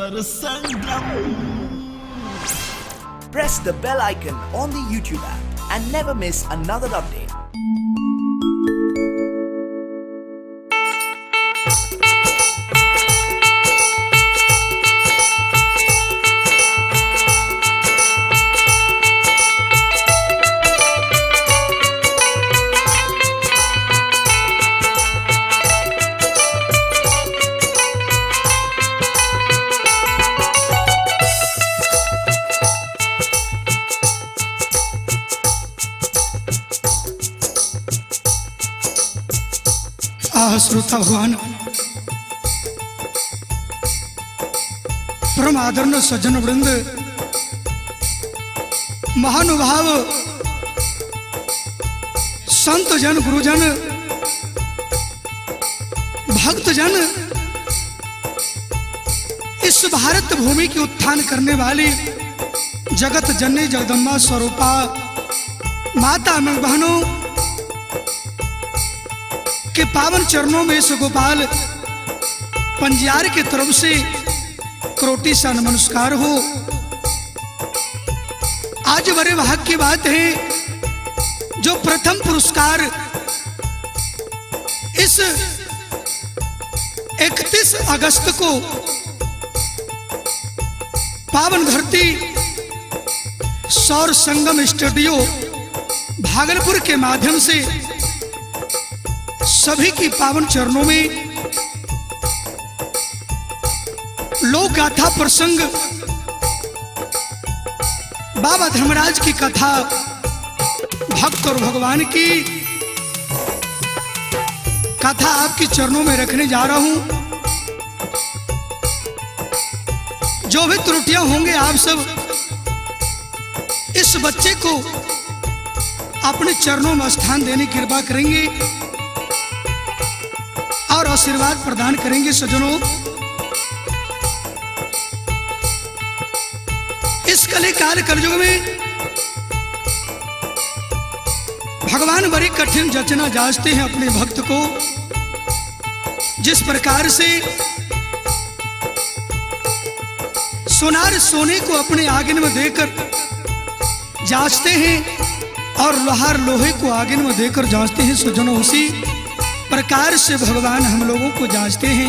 Press the bell icon on the YouTube app and never miss another update. श्रोता भगवान परम आदरणीय सज्जन वृंद, महानुभाव संत जन, गुरुजन, भक्तजन, इस भारत भूमि की उत्थान करने वाली जगत जननी जगदम्बा स्वरूपा माता में बहनों के पावन चरणों में इस गोपाल पंजियार की तरफ से कोटि सा नमस्कार हो। आज बड़े भाग्य की बात है जो प्रथम पुरस्कार इस 31 अगस्त को पावन धरती सौर संगम स्टूडियो भागलपुर के माध्यम से सभी की पावन चरणों में लोक गाथा प्रसंग बाबा धर्मराज की कथा, भक्त और भगवान की कथा आपके चरणों में रखने जा रहा हूं। जो भी त्रुटियां होंगे आप सब इस बच्चे को अपने चरणों में स्थान देने की कृपा करेंगे और आशीर्वाद प्रदान करेंगे। सज्जनों, इस कली काल कलयुग में भगवान बड़ी कठिन जचना जांचते हैं अपने भक्त को। जिस प्रकार से सोनार सोने को अपने आगिन में देकर जांचते हैं और लोहार लोहे को आगिन में देकर जांचते हैं, सज्जनों उसी प्रकार से भगवान हम लोगों को जांचते हैं।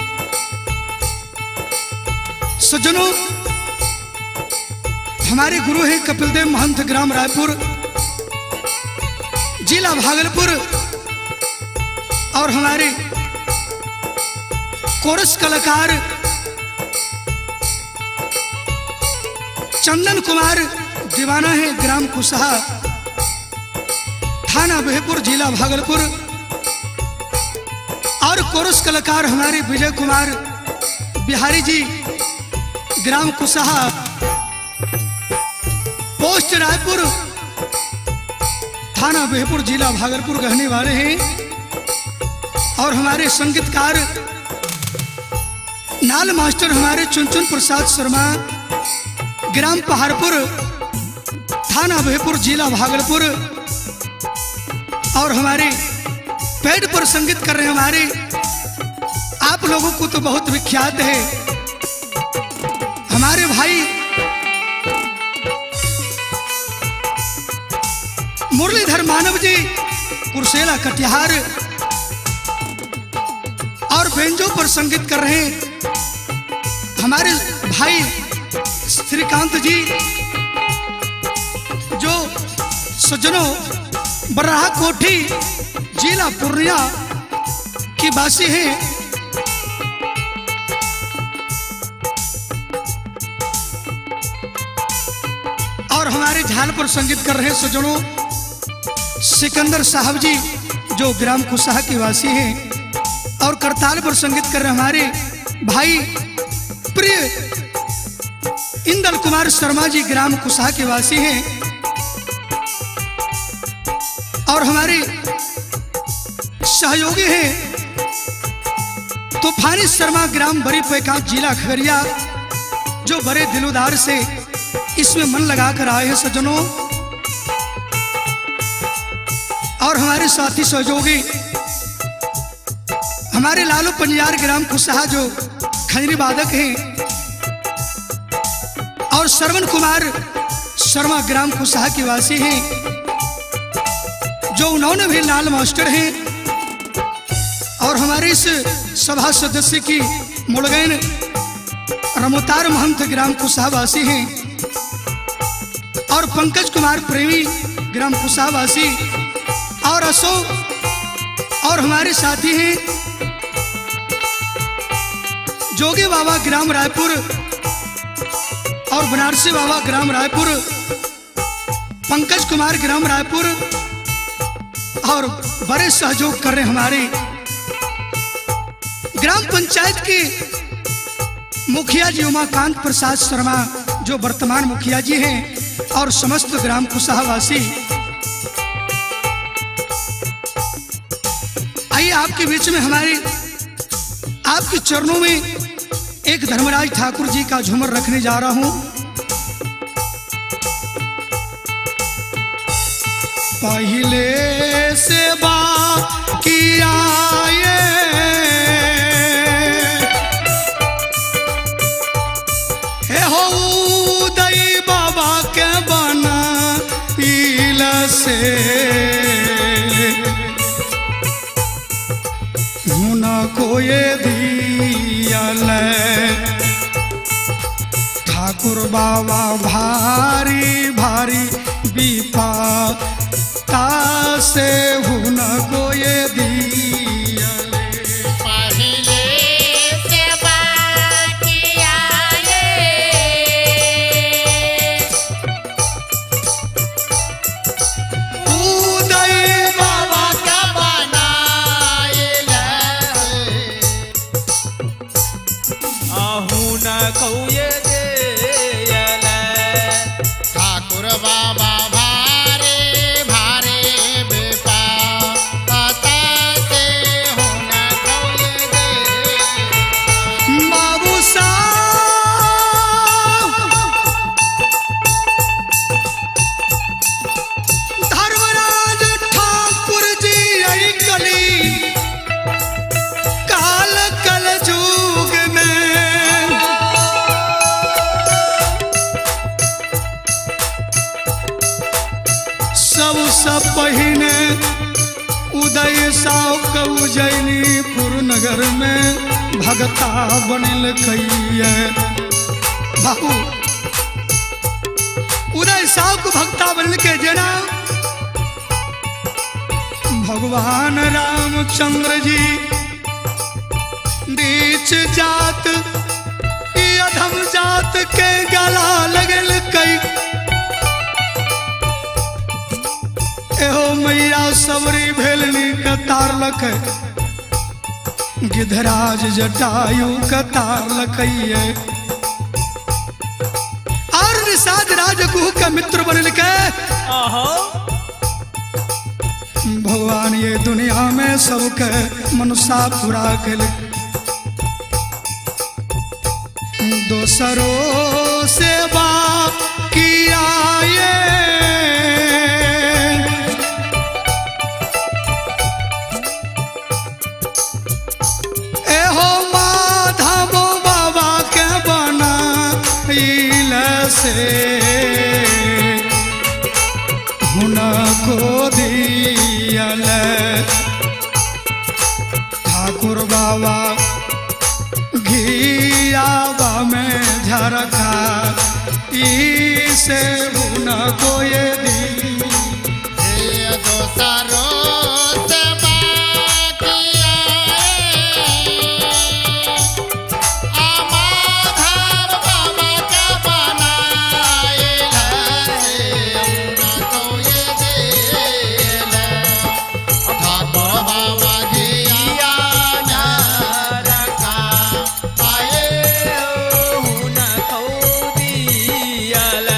सज्जनों, हमारे गुरु हैं कपिल देव महंत, ग्राम रायपुर, जिला भागलपुर, और हमारे कोरस कलाकार चंदन कुमार दीवाना है, ग्राम कुसहा, थाना बेहपुर, जिला भागलपुर, और कोरस कलाकार हमारे विजय कुमार बिहारी जी, ग्राम कुसहा, पोस्ट रायपुर, थाना बेहपुर, जिला भागलपुर रहने वाले हैं। और हमारे संगीतकार नाल मास्टर हमारे चुनचुन प्रसाद शर्मा, ग्राम पहाड़पुर, थाना बेहपुर, जिला भागलपुर, और हमारे पेड़ पर संगीत कर रहे हैं हमारे, आप लोगों को तो बहुत विख्यात है, हमारे भाई मुरलीधर मानव जी, कुर्सेला कटिहार, और बेंजो पर संगीत कर रहे हैं हमारे भाई श्रीकांत जी, जो सज्जनों बराह कोठी, जिला पूर्णिया की वासी हैं। और हमारे झाल पर संगीत कर रहे सज्जनों सिकंदर साहब जी, जो ग्राम कुसहा के वासी हैं। और करताल पर संगीत कर रहे हमारे भाई प्रिय इंदल कुमार शर्मा जी, ग्राम कुसहा के वासी हैं। और हमारे सहयोगी हैं तूफानी शर्मा, ग्राम बड़ी पैकांत, जिला खगड़िया, जो बड़े दिलोदार से इसमें मन लगाकर आए हैं सज्जनों। और हमारे साथी सहयोगी हमारे लालू पंजियार, ग्राम कुसहा, जो खंजरी वादक हैं, और श्रवण कुमार शर्मा ग्राम कुसाहा के वासी हैं, जो उन्होंने भी लाल मास्टर हैं। और हमारे इस सभा सदस्य की मुड़गैन रमोतार महंत ग्राम कुसाहा वासी हैं, और पंकज कुमार प्रेमी ग्राम कुसाहा वासी, और अशोक और हमारे साथी हैं जोगी बाबा ग्राम रायपुर और बनारसी बाबा ग्राम रायपुर, पंकज कुमार ग्राम रायपुर, और बड़े सहयोग कर रहे हमारे ग्राम पंचायत के मुखिया जी उमाकांत प्रसाद शर्मा, जो वर्तमान मुखिया जी हैं, और समस्त ग्राम कुसाहा वासी। आइए आपके बीच में हमारे आपके चरणों में एक धर्मराज ठाकुर जी का झूमर रखने जा रहा हूं। पहले से बाकी आए हे हो उदय बाबा के बना इल से को ये दियल ठाकुर बाबा भारी भारी विपदा से हुन को ये दियल। पहले से बाकी आए उदय बाबा का बनाइल आहुन कौये देयल ठाकुर बाबा भारे भारे विपदा से हुन कौये दे। बाबू धर्मराज ठाकुर जी आई कली काल कल जुग में सब पहिने उदय साव उज्जैनीपुर नगर में भगता बनल कहिए। बाबू उदय साव को भक्ता बनल के जना भगवान रामचंद्र जी नीच जात अधम जात के गला लगल कई। एहो मैया सबरी भेलनी कतार लख गिधराज जटायु कतार लखइए। और निषाद राजगुह का मित्र बनल के भगवान ये दुनिया में सबके मनुष्य पूरा कल। दोसरों सेवा किया ये एहो माधव बाबा के बना इल से हुनको दियल ठाकुर बाबा घियावा में झरका इसे हुनको ये दी। हे दोसरों से बाकी आए माधव बाबा का बनाइल उनको ये देल ठाकुर बाबा घिया नरका आए हुन कौ दियल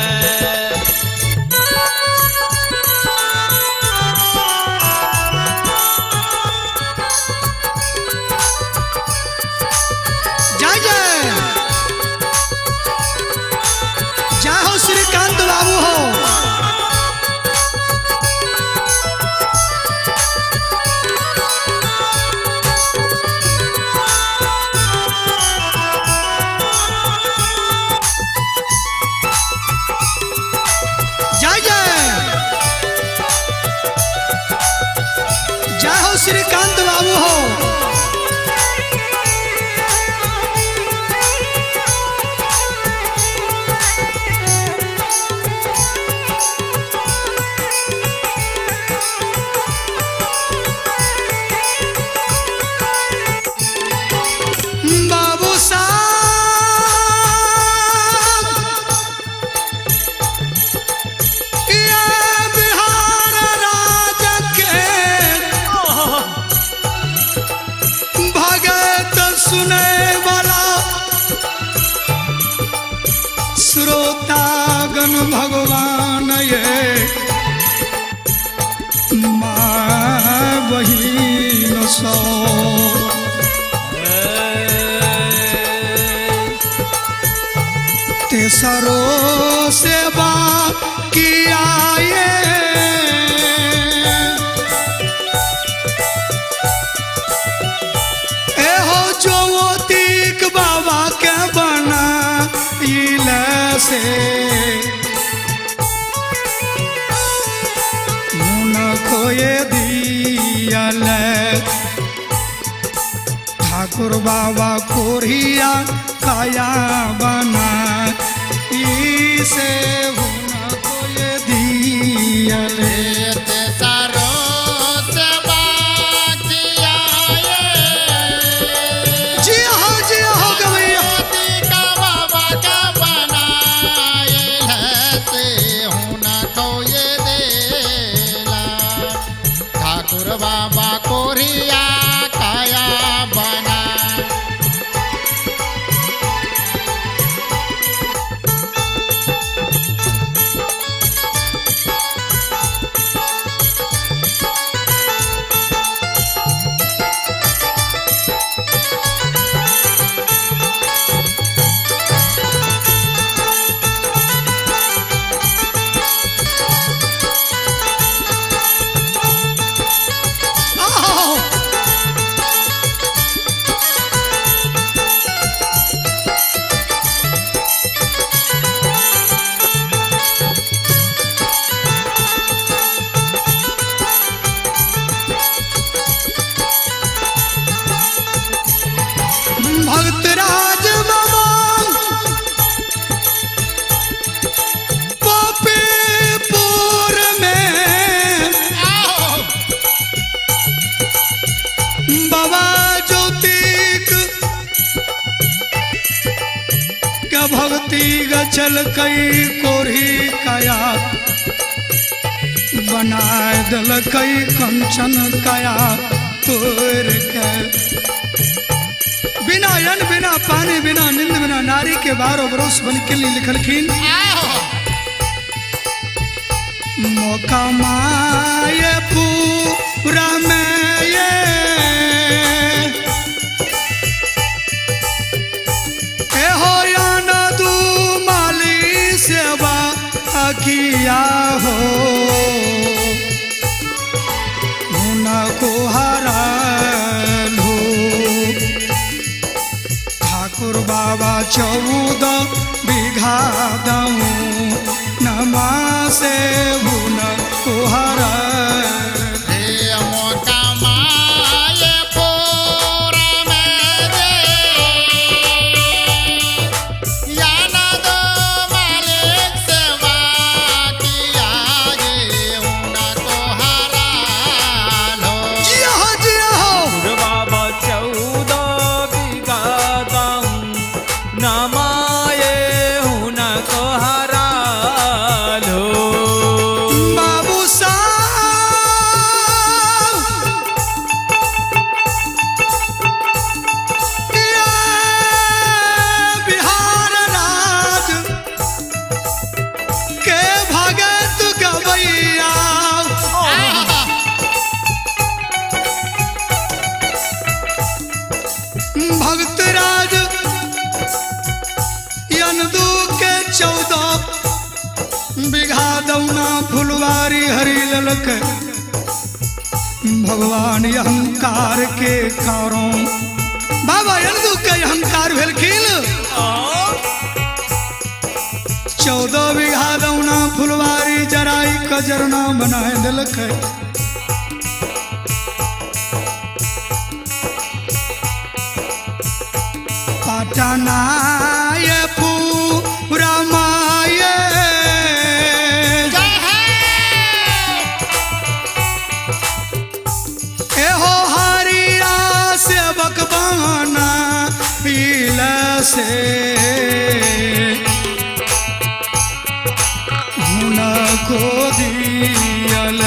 श्रीकांत बाबू हो। बाबू साहब ये बिहार राज के भगत सुने वाला श्रोतागण भगवान ये माँ बहिन सो तेसरो सेवा किया ये एहो ज्योतिक बाबा के बना से मुन खोए दियल ठाकुर बाबा कोरिया काया बना इसे हुन खोए दियल बाबा कोरिया काया बना भक्तराज बाबा पपीपुर में बाबा ज्योतिक क्या भक्ति गचल कई कोरी काया बनाए दल कई कंचन काया तोर के बिना अन्न बिना पानी बिना निंद बिना नारी के 12 बरस बन के लिए लिखलखिन मौका माये पूरा में ये हो या न तू माली सेवा किया हो को हरा ठाकुर बाबा 14 बीघा दऊं नमा से भुन कुहरा भक्तराज यनदू के 14 बीघा दौना फुलवारी हरी ललक भगवान अहंकार के कारों बाबा यनदू के अहंकार भेलखिन 14 बीघा दौना फुलवारी जराई कजरना बनाए दिलक पटनाय पूरा माये एहो हरिया सेवक बना पील से को दियल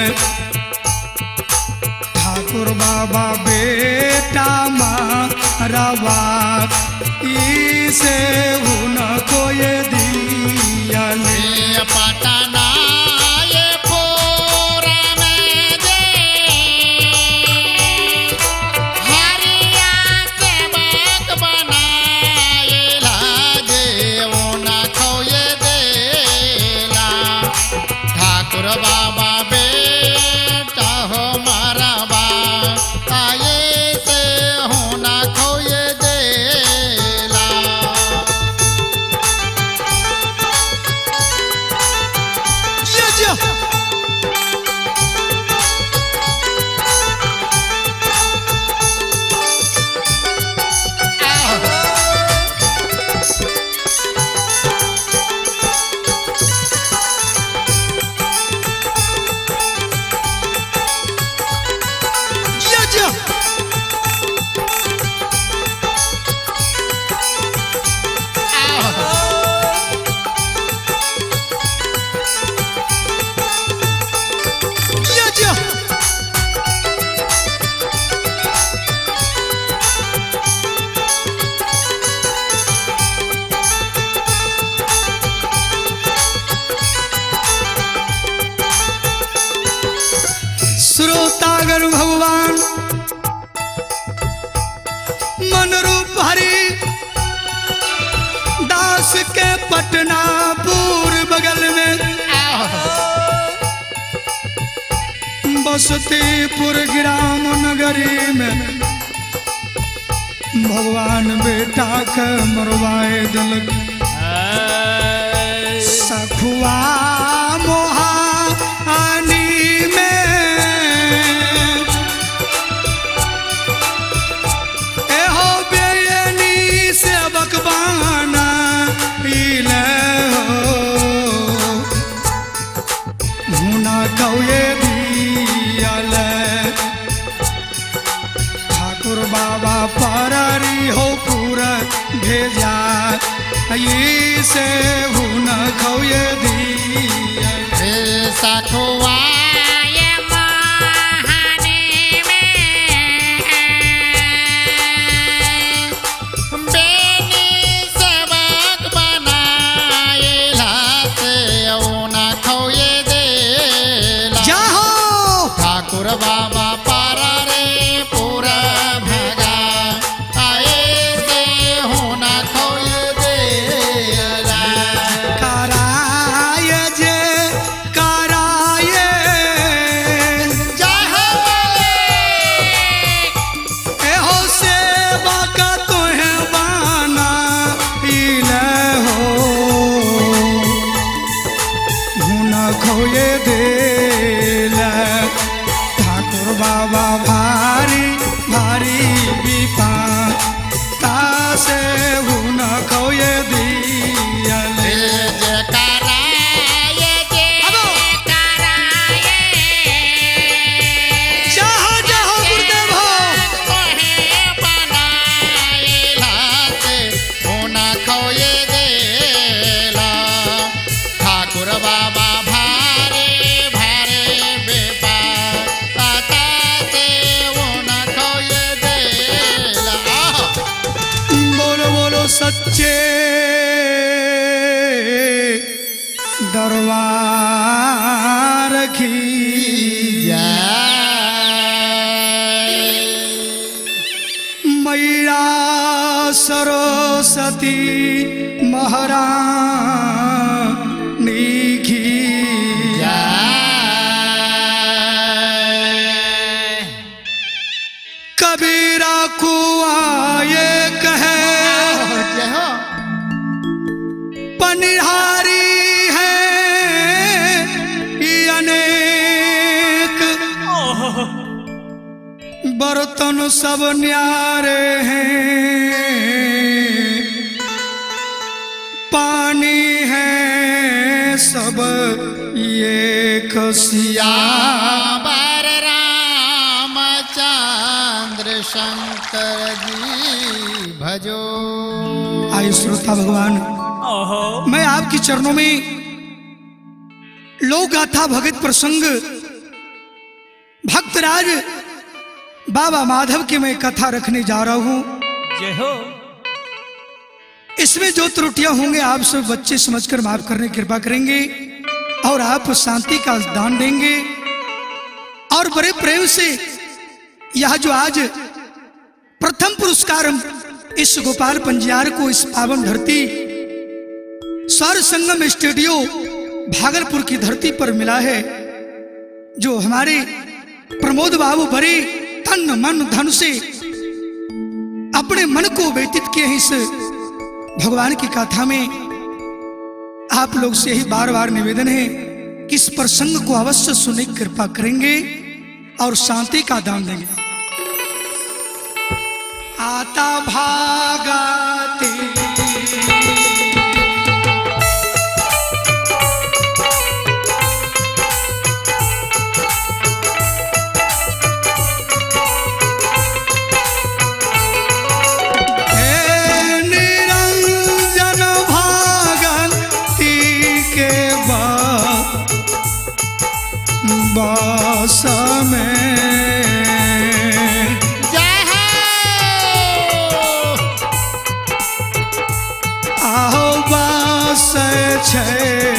ठाकुर बाबा बेटा मारवा इसे उनको ये दियल पटना ये पूरा में दे हरिया सेवक बनाए लाजे उनको ये देला ठाकुर बाबा बेटा हो मारवा आए से होना खोए देला श्रोतागर भगवान मन रूप हरि दास के पटना पूर्व बगल में बसतीपुर ग्राम नगरी में भगवान बेटा के मरवाए दिल सखुआ मोहानी ठाकुर बाबा पररी हो पूरा भेजा ये से हुन खौए दिया सखुआ ये महाने में बेनी सेवक बनाए लाते उना खोए देला जाहो ठाकुर बाबा पारा रे पूरा भगा आए से होना खोए देला कराय जे कराय जाहो एहो सेवा का तोहे बाना पीले हो हुन खोए देला ठाकुर बाबा भारी भारी विपा तासे हुन खोए दियले जहाँ जहाँ गुरुदेव हो ठाकुर बाबा भारे भारे बेपा से होना खोए देला बोलो बोलो सच्चे दरबार की मैया सरस्वती महारानी की कबीरा कुआ ये कहे पनिहारी है ये अनेक बर्तन सब न्यारे हैं पानी है सब ये खसिया बार रामचंद्र शंकर जी भजो। आइए श्रोता भगवान, ओहो मैं आपके चरणों में लोक गाथा भगत प्रसंग भक्तराज बाबा माधव की मैं कथा रखने जा रहा हूं। जय हो। इसमें जो त्रुटियां होंगे आप सब बच्चे समझकर माफ करने की कृपा करेंगे और आप शांति का दान देंगे और बड़े प्रेम से यह जो आज प्रथम पुरस्कार इस गोपाल पंजियार को इस पावन धरती सौर संगम स्टूडियो भागलपुर की धरती पर मिला है, जो हमारे प्रमोद बाबू बड़े तन मन धन से अपने मन को व्यतीत किए हैं। इस भगवान की कथा में आप लोग से यही बार बार निवेदन है कि इस प्रसंग को अवश्य सुनने की कृपा करेंगे और शांति का दान देंगे। आता भागते बास में आओ बास छे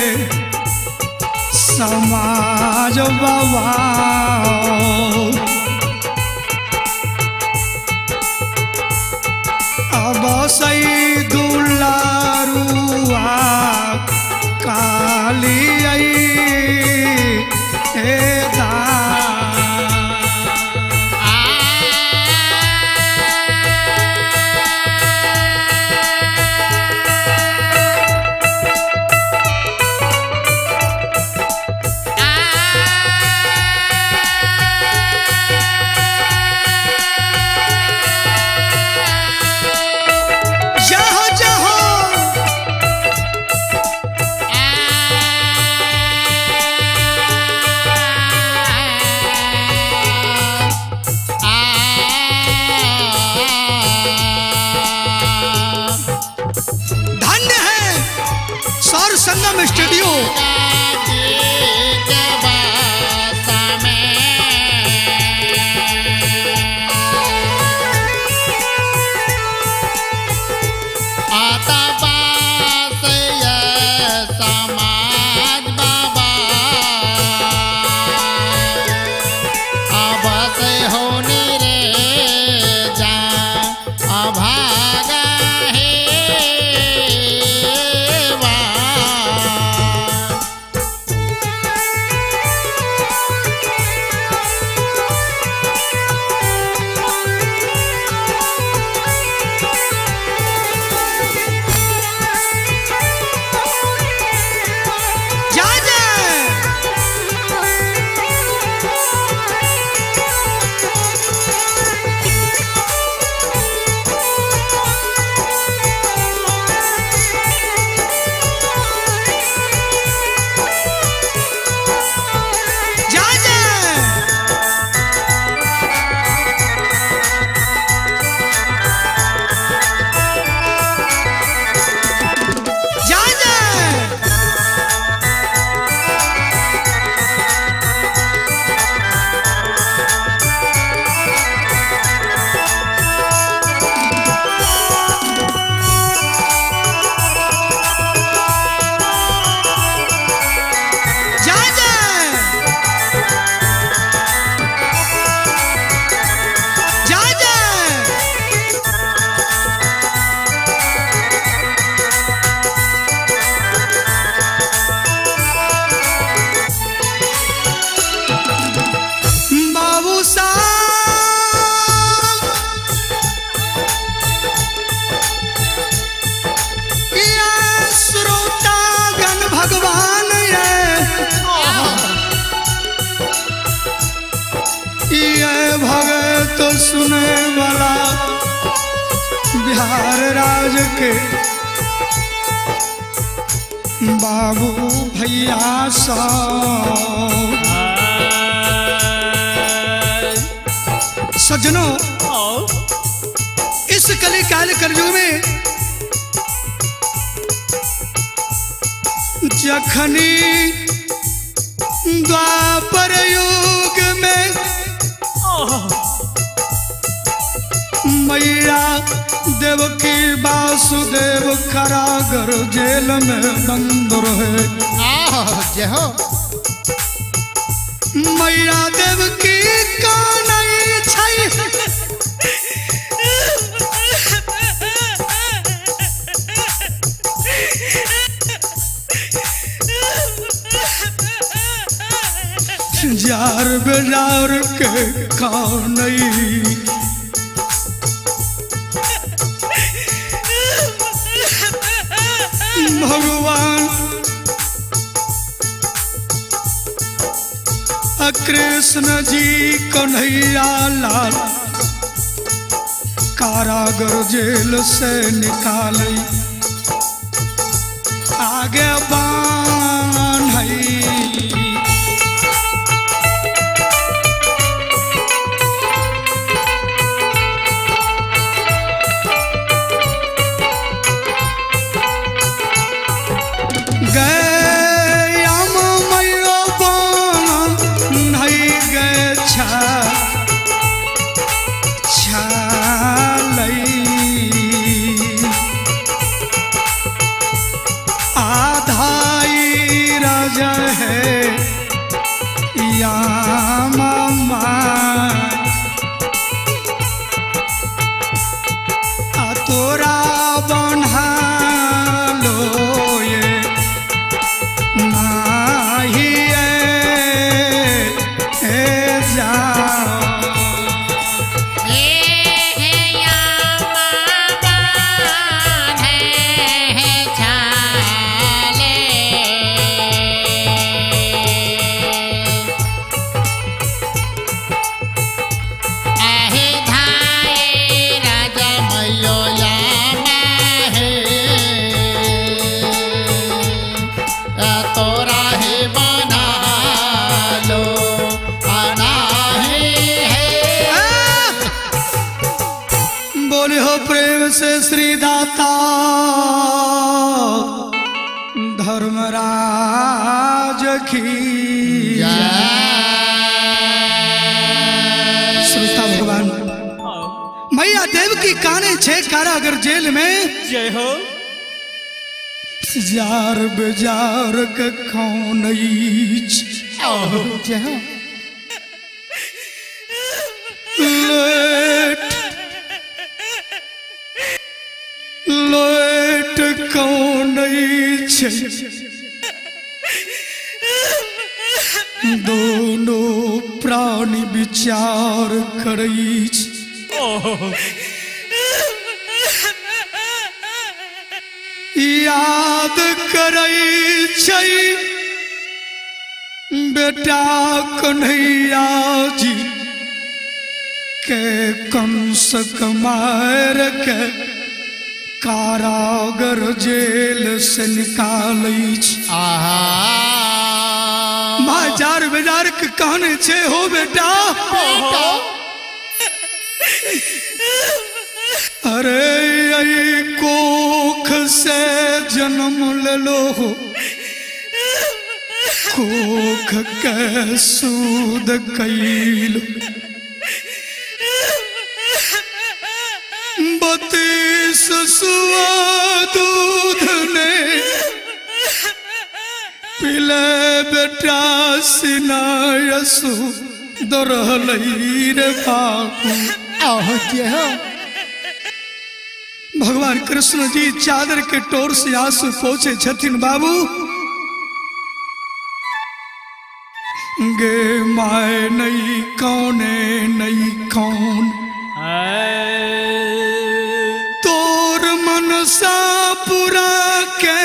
समाज बाबा अब सही दुलारुआ काली आई संगम स्टूडियो आता बास समाज बाबा अब से होनी रे जा अभागा है भगत सुने वाला बिहार राज के बाबू भैया सा सज्जनों, इस कली काल कलयुग में जखनी द्वापर युग में मैया देवकी वासुदेव कारागर जेल में बंद रहे। जय हो। मैया देवकी का नहीं छई जार बेजार के नहीं भगवान कृष्ण जी कन्हैया लाल कारागर जेल से निकाले आगे बान्हई। से श्री दाता धर्मराज की श्रोता भगवान मैया देव की काने छे कारागर जेल में जय हो। जार बेजार के खौनई जय हो। लेट कौन दोनों प्राणी विचार करई याद करई छै बेटा कन्हैया जी के कंस मार के कारागर जेल से निकाली। बाजार बाजार के कहने छे हो बेटा अरे यही कोख से जन्म ले लो कोख के सूद कैल 32 सुआ दूध ने पिले बेटा सिनायसु दरहलई रे बाबू। भगवान कृष्ण जी चादर के टोर से आंसू पहुंचे छथिन बाबू गे माए नहीं कौने नहीं कौन तोर मनसा पूरा के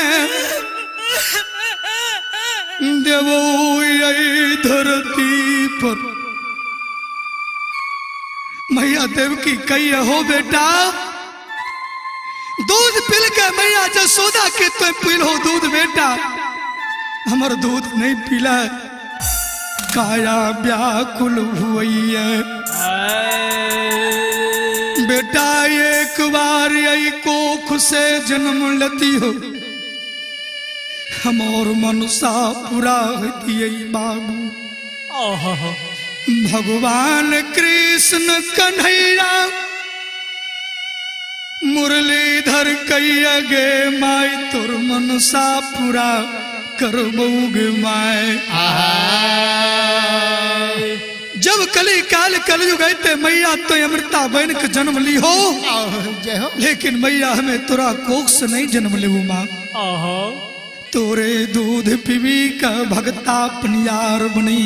देवो यही धरती पर मैया देव की कही हो बेटा दूध पिल के मैया जसोदा के तो पिलो दूध बेटा, हमर दूध नहीं पिला, काया व्याकुल हुई है। बेटा एक बार यही कोख से जन्म लेती हो, हमर मनसा पूरा होती है बाबू। भगवान कृष्ण कन्हैया मुरलीधर कैया गे माई, तोर मनसा पूरा करबोगे माई। जब कली काल कलयुग आते मैया तो अमृता बहन के जन्म ली हो, जय हो। लेकिन मैया हमें तोरा कोख से नहीं जन्म ले माँ। तोरे दूध पीवी का भगता पनियार बनी,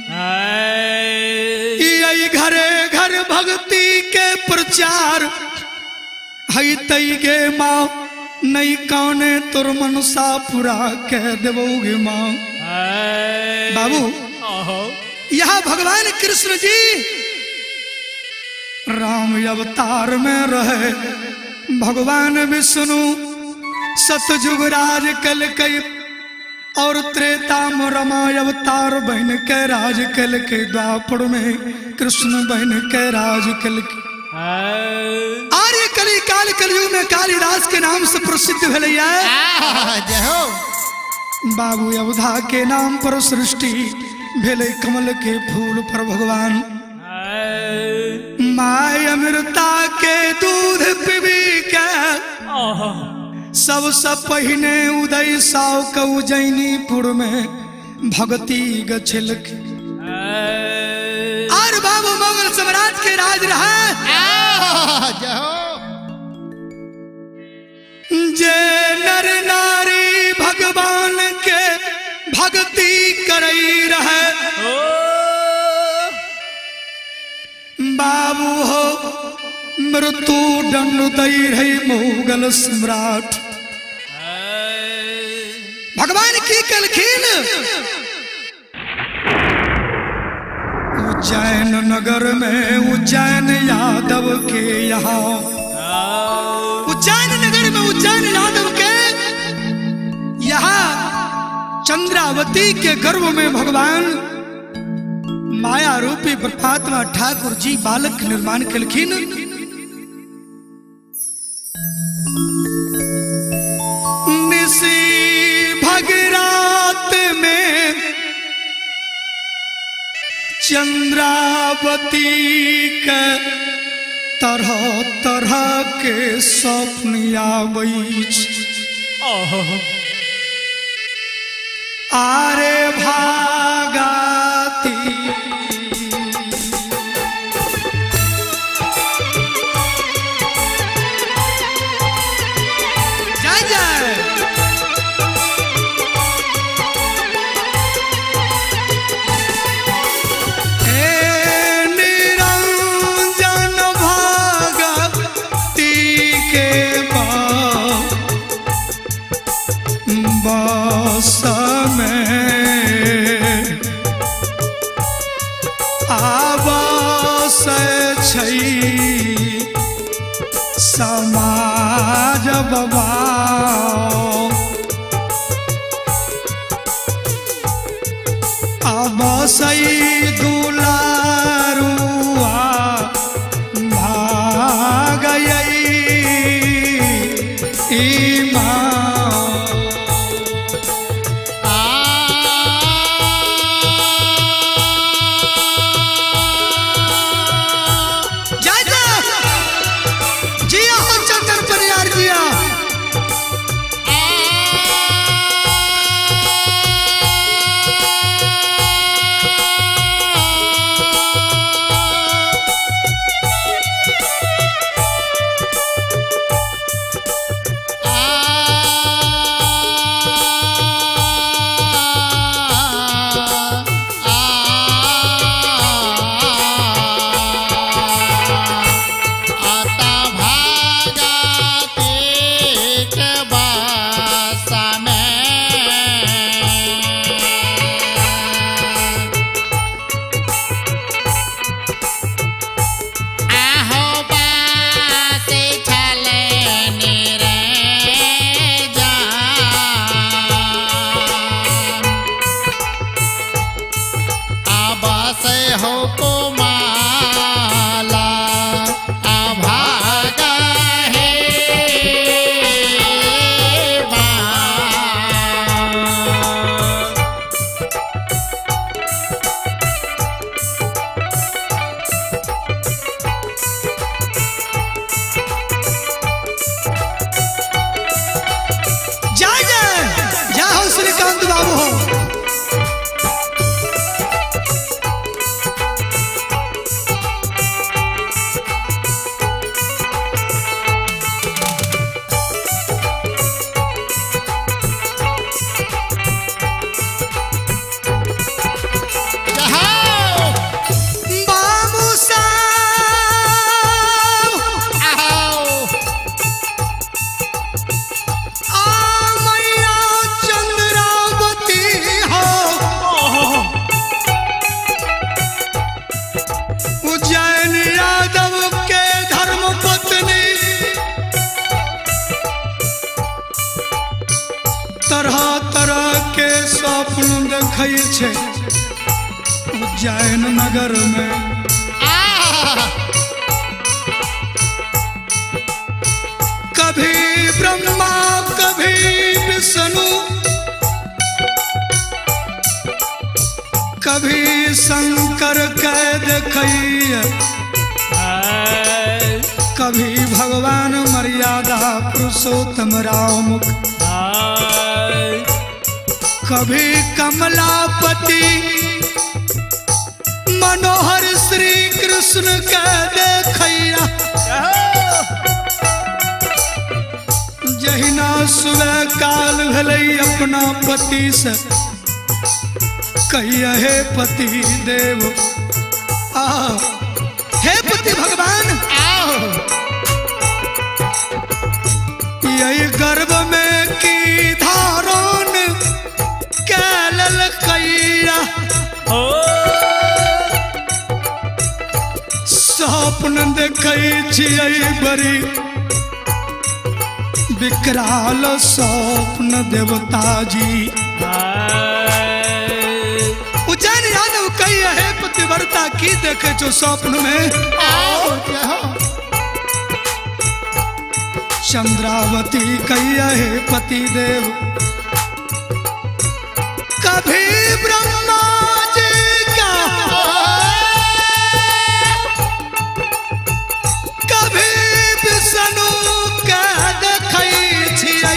घरे घर भक्ति के प्रचार हई तई गे माँ, नहीं कौने तोर मनसा पूरा कह देवोगे माँ। बाबू यहाँ भगवान कृष्ण जी राम अवतार में रहे, भगवान विष्णु सतयुग राज कल कई और त्रेता में रमा अवतार बहन के राज कल के, द्वापर में कृष्ण बहन के राज कल के। आर्य कली काल कलयुग में कालिदास के नाम से प्रसिद्ध भैया। जय हो। बाबू अवधा के नाम पर सृष्टि भेले, कमल के फूल पर भगवान। माय अमृता के दूध पीवी के, सबसे पहिने उदय साव का उज्जैनीपुर में भक्ति गछिल। और बाबू मोगल सम्राट के राज रहा। जय हो। जे नर नारी भगवान के भक्ति करई रहे, बाबू हो मृत्यु दंड दई रही मुगल सम्राट। भगवान की कलखीन उज्जैन नगर में, उज्जैन यादव के यहाँ, उज्जैन नगर में उज्जैन यादव के यहाँ चंद्रावती के गर्भ में भगवान माया रूपी परमात्मा ठाकुर जी बालक निर्माण कलखीन। निसी भगरात में चंद्रावती के तरह तरह के स्वप्न आबै, आरे भागाती जय जय। निरंजन भागती के बस में आवास छै समाज बाबा। आवासई दुलारुआ भागई माँ। से हो को माला अभागा है जय जय जय हो श्रीकांत बाबू हो। बाबू साहब आ मैया चंद्रावती हो। उज्जैन यादव के धर्म पत्नी तरह तरह के स्वप्न देखै छै उज्जैन नगर में। कभी ब्रह्मा कभी विष्णु कभी शंकर के देखैया कभी भगवान मर्यादा पुरुषोत्तम राम कभी कमलापति मनोहर श्री कृष्ण के देखैया। जहिना सुबह काल भले अपना पति से कहिया हे पति देव आ हे पति भगवान यही गर्भ में की धारण कैलल कैया स्वप्न देखै छियै बड़ी विकराल स्वप्न देवता जी। उज्जैन यादव कही है पतिव्रता की देखे जो स्वप्न में चंद्रावती कही है पति देव कभी ब्रह्मा जी का कभी विष्णु का देखै छियै।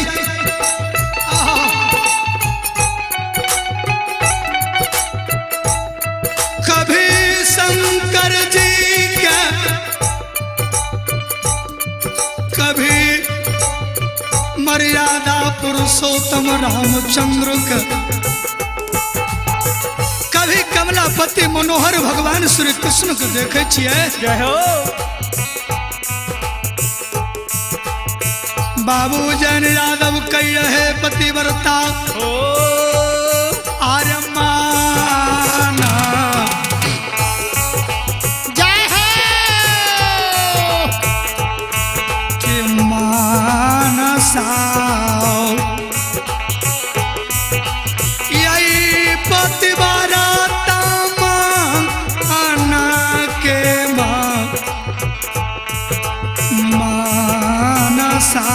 कभी शंकर जी के कभी मर्यादा पुरुषोत्तम रामचंद्र के कभी कमलापति मनोहर भगवान श्री कृष्ण के देखे छियै। जय हो बाबू जैन यादव कही है पतिव्रता आर्य माना जय हो कि मानसा यही पतिव्रता माना के मानसा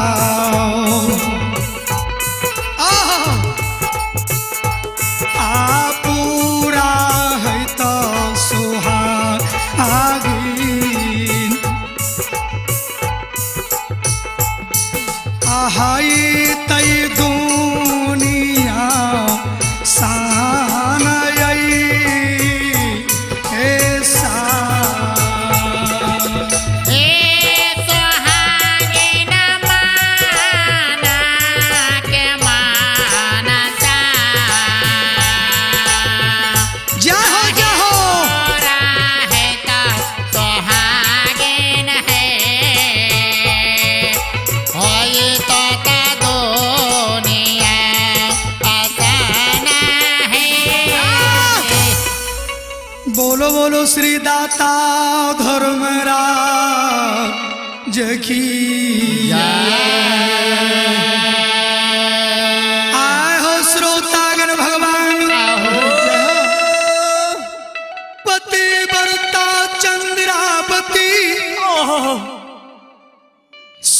पूरा है तो सुहागिन हाय तई दुनिया सान बोलो बोलो श्री दाता धर्मराज की आए हो श्रोतागण भगवान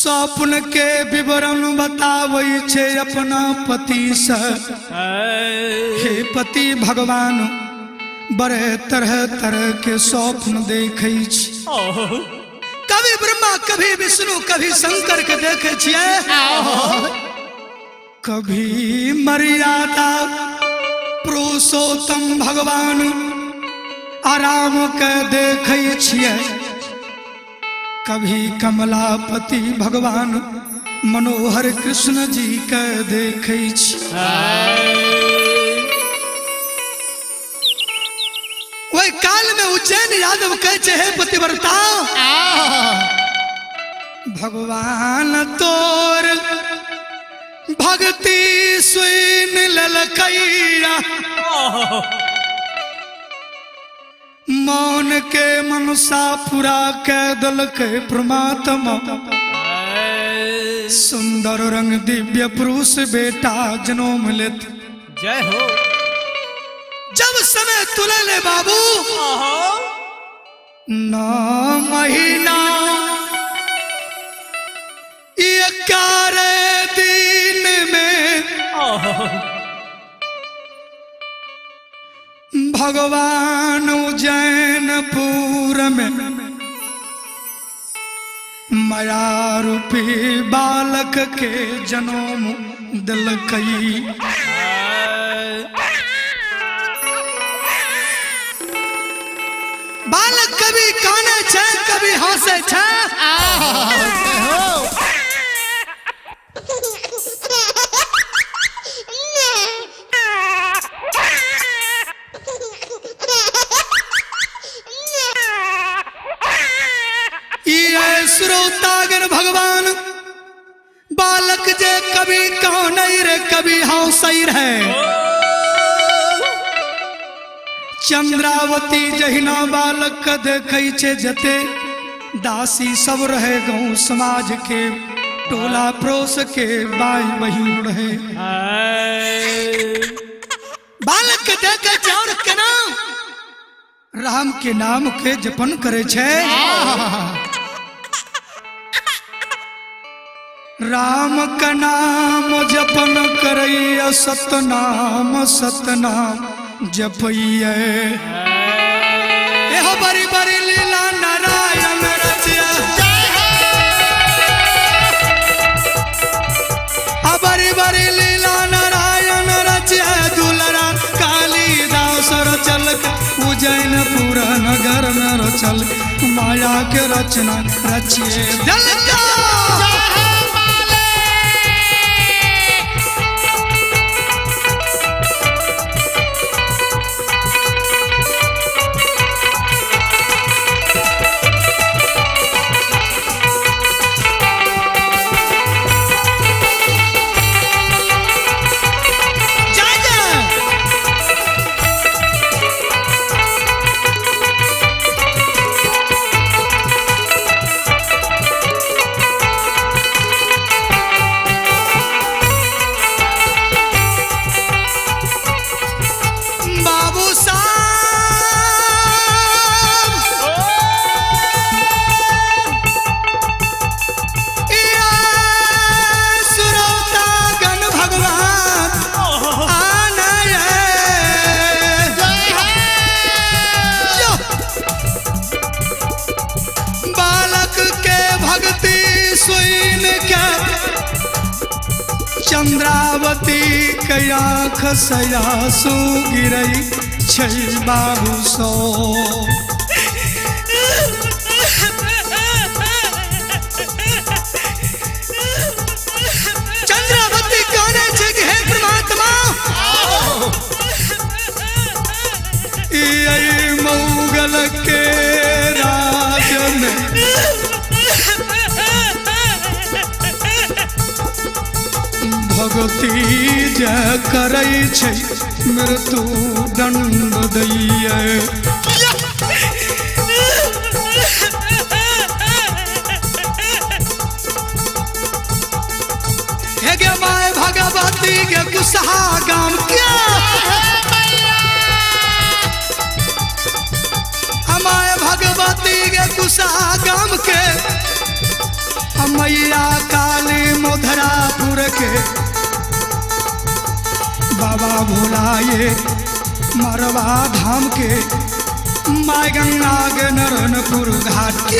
स्वप्न के विवरण बताबै छे अपना पति से। हे पति भगवान बड़े तरह तरह के स्वप्न देखे छी। कभी ब्रह्मा कभी विष्णु कभी शंकर के देखे छिए। कभी मर्यादा पुरुषोत्तम भगवान आराम के देखे छिए। कभी कमलापति भगवान मनोहर कृष्ण जी के देखे छिए। वही काल में उज्जैन यादव कहे हे पतिव्रता भगवान तोर भक्ति सुन ललकैया। मौन के मनसा पूरा के दल के परमात्मा। सुंदर रंग दिव्य पुरुष बेटा जन्म लेत। जय हो। जब समय तुले ले बाबू 9 महीना 11 दिन में भगवान उज्जैनपुर में माया रूपी बालक के जन्म दिलकई। बालक कभी काने छे कभी हंसे छे। श्रोतागण भगवान बालक जे कभी कौन रे कभी हंसई रहे। चंद्रावती जहिना बालक देखे छे जते दासी सब रहे गाँव समाज के टोला पड़ोस के बाई बहिन रहे। बालक के देखे छे और के नाम राम के नाम के जपन करे छे। राम का नाम जपन करैया सतनाम सतनाम जपैया। एहो बड़ी बड़ी लीला नारायण रचिया। बड़ी बड़ी लीला नारायण रचिया। दुलरा कालिदास रचल उज्जैनपुर नगर में रचल माया के रचना रचिए जल का। चंद्रावती के आँख सयासु गिरई छै बाबू सो। चंद्रावती कहने छे कि हे परमात्मा ये मुगल के राज में भगती जे करै छै मृत्यु दंड दैये। हे गे माय भगवती के कुशहा गाम के हमाय भगवती के कुशहा गाम के मैया काली मधुरापुर के बाबा भोलाए मरवा धाम के माय गंगा के नरनपुर घाट के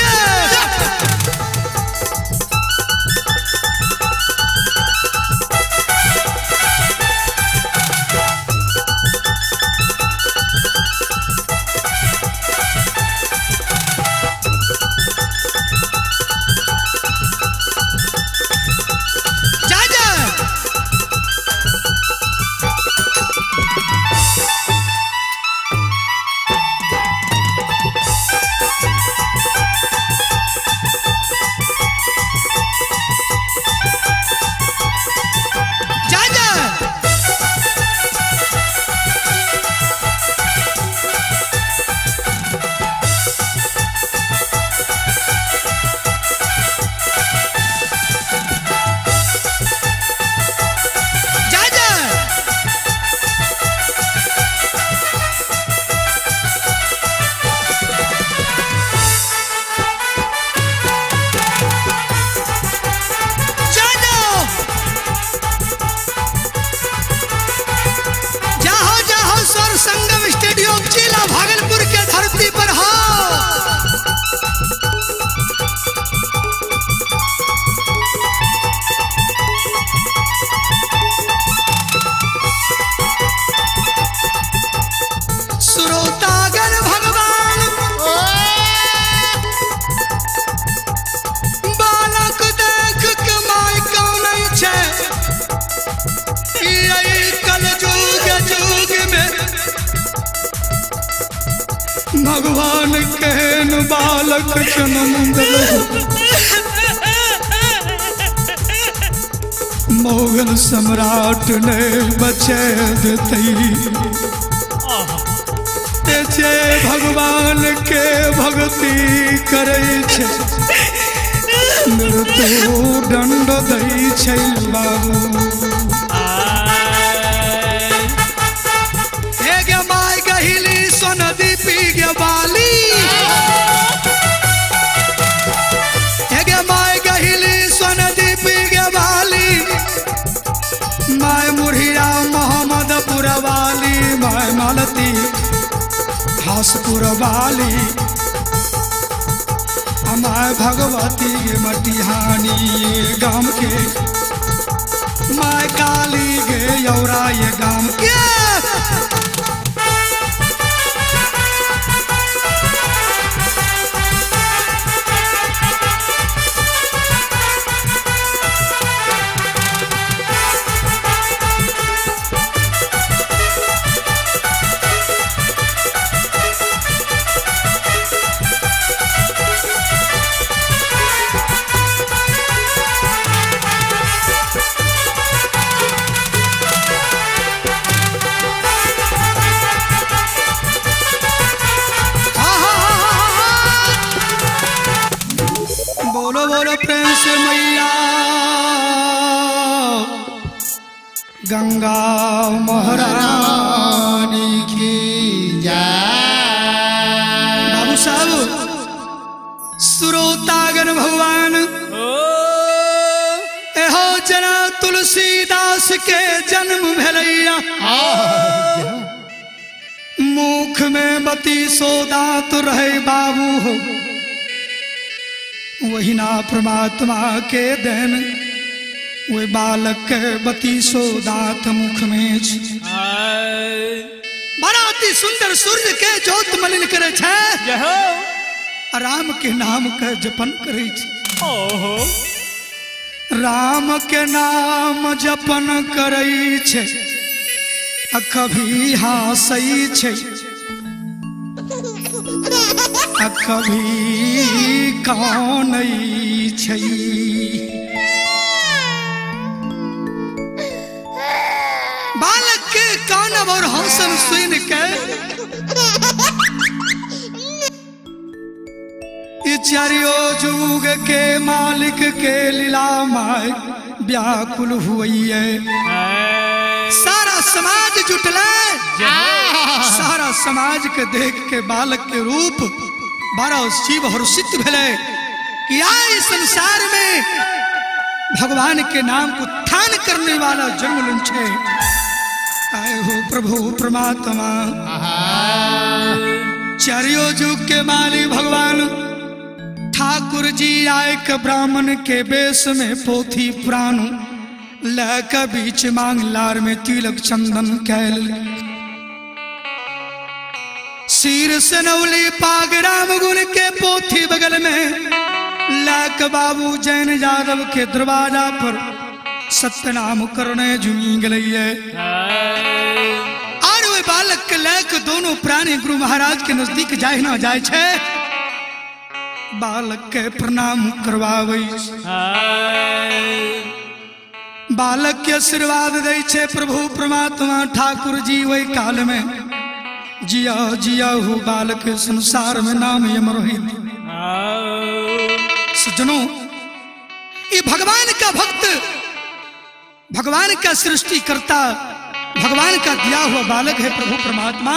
भागलपुर के धरती पर हो। श्रोतागण भगवान बालक देख के माय कौन छे कल जुग में भगवान केहन बालक जन्म दिलहु मोगल सम्राट ने बचे देते जे भगवान के भक्ति करे छे मृत्यु दंड दै छै बाबू माय गहिली सोनदी पी गे बाली माय गहिली सोनदी पी गे बाली माय मुढ़िया मोहम्मदपुर वाली माय मालती हासपुर वाली माय भगवती मटिहानी गाम के माय काली गे यौरा ये गाम के बोलो बोलो प्रेम से मैया गंगा महारानी की जय। बाबू साहब श्रोतागण भगवान एहो जना तुलसीदास के जन्म भैया मुख में बती दांत रहे बाबू हो वही ना परमात्मा के देन वे बालक के बतीसो दांत मुख में बड़ा अति सुंदर सूर्य के ज्योत मलिन करे छे राम के नाम के जपन करे छे राम के नाम जपन करे छे कभी हासई छे कभी कौन छै बालक के कानब और हंसन सुन के चारियों जुग के मालिक के लीला माय व्याकुल हुई है। सारा समाज जुटला सारा समाज के देख के बालक के रूप बारह शिव हर्षित भेले कि आए संसार में भगवान के नाम को उत्थान करने वाला जन्म लुंछे आए हो प्रभु परमात्मा। चारियों जुग के माली भगवान ठाकुर जी आए के ब्राह्मण के बेस में पोथी पुराण लका बीच मांग लार में तिलक चंदन कैल सिर से नवली पाग राम गुण के पोथी बगल में लाक बाबू जैन यादव के दरवाजा पर सत्यनाम करने जुमी गई और वे बालक के लाक दोनों प्राणी गुरु महाराज के नजदीक जाए ना जाए छे बालक के प्रणाम करवावे बालक के आशीर्वाद दे छे प्रभु परमात्मा ठाकुर जी वही काल में जिया जिया हो बालक संसार में नाम यम रोहित। सज्जनों ये भगवान का भक्त भगवान का सृष्टि करता भगवान का दिया हुआ बालक है प्रभु परमात्मा।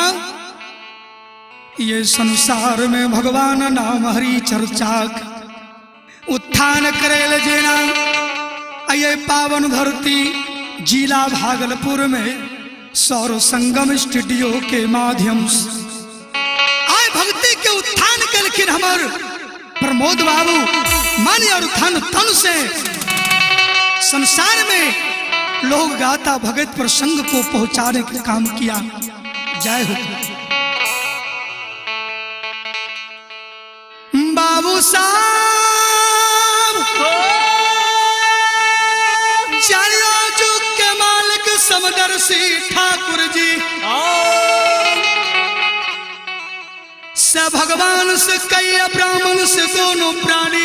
ये संसार में भगवान नाम हरि चर्चा उत्थान करेल जेना ये पावन धरती जिला भागलपुर में सौर संगम स्टूडियो के माध्यम से आए भक्ति के उत्थान कलखिन हमार प्रमोद बाबू मन और धन तन से संसार में लोग गाता भगत प्रसंग को पहुंचाने का काम किया। जय हो बाबू साहब चारों जुग के मालिक समदर्शी ठाकुर जी से भगवान से कई ब्राह्मण से दोनों प्राणी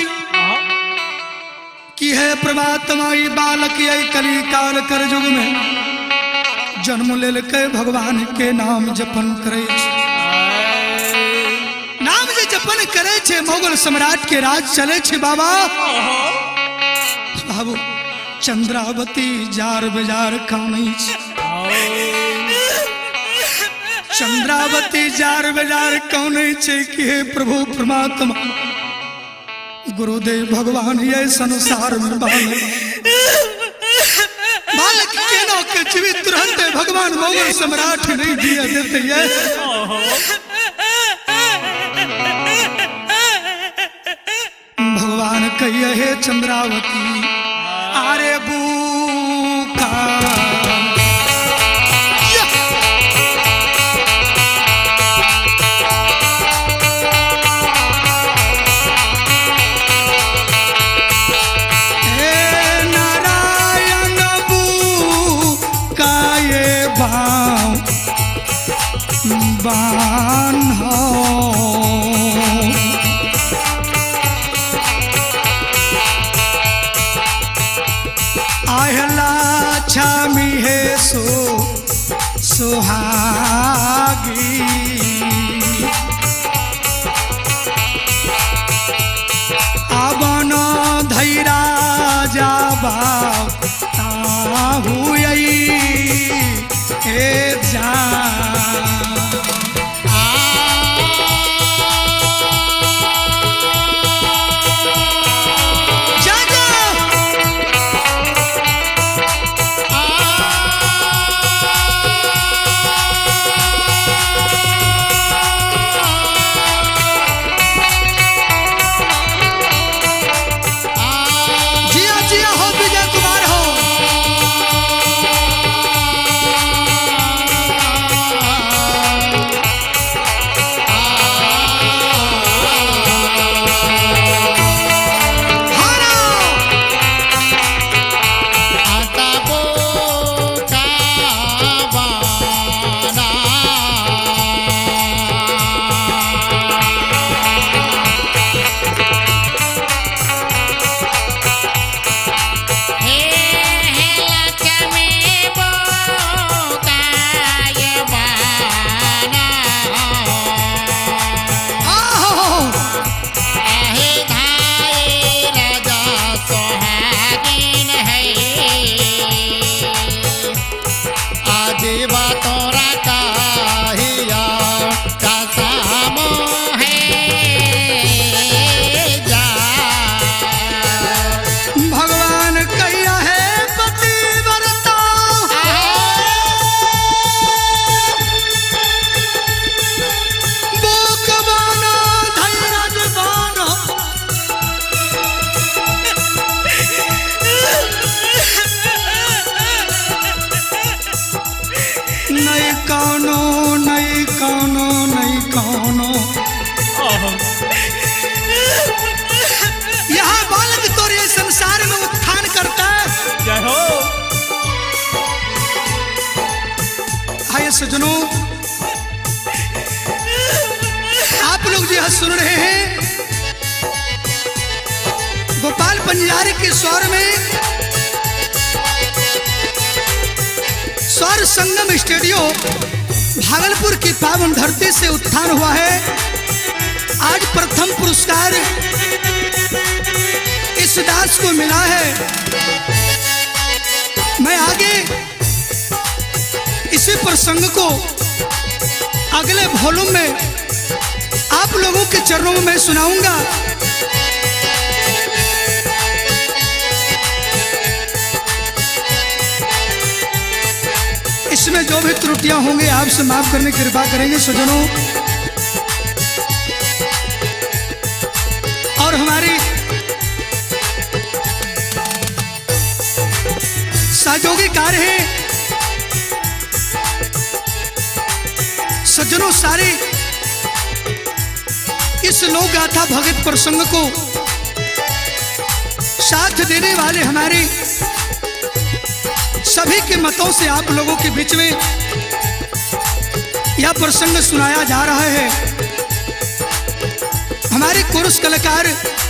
की है परमात्मा ये बालक ये कली काल कर युग में जन्म ले के भगवान के नाम जपन करे नाम जे जपन करे छे मोगल सम्राट के राज चले छे बाबा बाबू चंद्रावती जार बाजार खानी चंद्रावती जार बाजार कौन छे कि हे प्रभु परमात्मा गुरुदेव भगवान ये संसार में बालक के नो के जीवित रहते भगवान मोगल सम्राट नहीं दिया देते ये भगवान कहिए हे चंद्रावती आरे बूका बान हो आहला छामी है सो सुहागी अबन धैरा जाबा हुई ए जा जिया जिया हो विजय बिरहा सुन रहे हैं गोपाल पंजारी के स्वर में। स्वर संगम स्टूडियो भागलपुर की पावन धरती से उत्थान हुआ है। आज प्रथम पुरस्कार इस दास को मिला है। मैं आगे इसी प्रसंग को अगले वॉल्यूम में आप लोगों के चरणों में मैं सुनाऊंगा। इसमें जो भी त्रुटियां होंगी आपसे माफ करने की कृपा करेंगे सज्जनों। और हमारी सहयोगी कार्य है सज्जनों, सारे इस लोक गाथा भगत प्रसंग को साथ देने वाले हमारे सभी के मतों से आप लोगों के बीच में यह प्रसंग सुनाया जा रहा है। हमारे कोरस कलाकार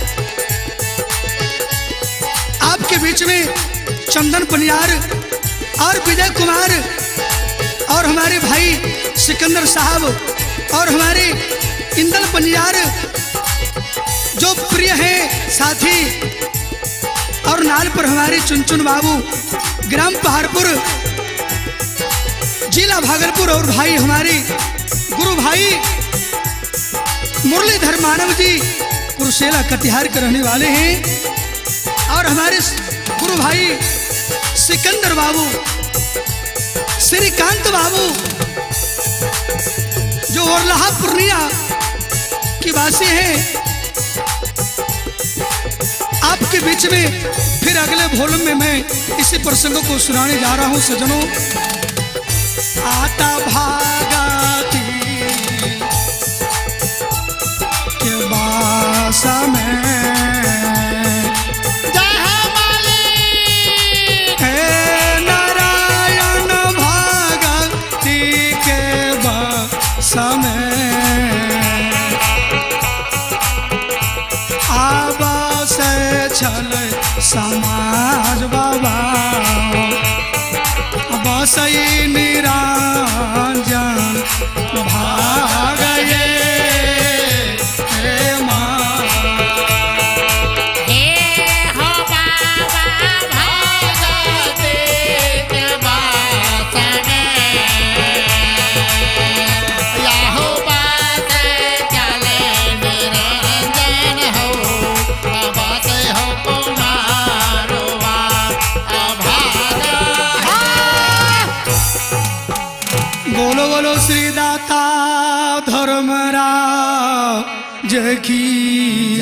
आपके बीच में चंदन पनियार और विजय कुमार और हमारे भाई सिकंदर साहब और हमारे इंदल पनियार जो प्रिय हैं साथी, और नाल पर हमारे चुनचुन बाबू ग्राम पहाड़पुर जिला भागलपुर, और भाई हमारे गुरु भाई मुरलीधर मानव जी कुरुसेला कटिहार के रहने वाले हैं, और हमारे गुरु भाई सिकंदर बाबू, श्रीकांत बाबू जो ओरलाहा पूर्णिया की वासी हैं। आपके बीच में फिर अगले वॉल्यूम में मैं इसी प्रसंग को सुनाने जा रहा हूं सज्जनों। आता भागा थी के बासा में छल समाज बाबा बसई निरंजन भाग की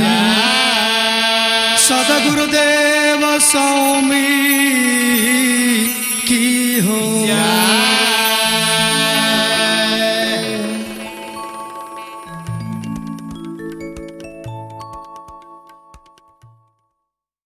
सदगुरुदेव स्वामी की हो।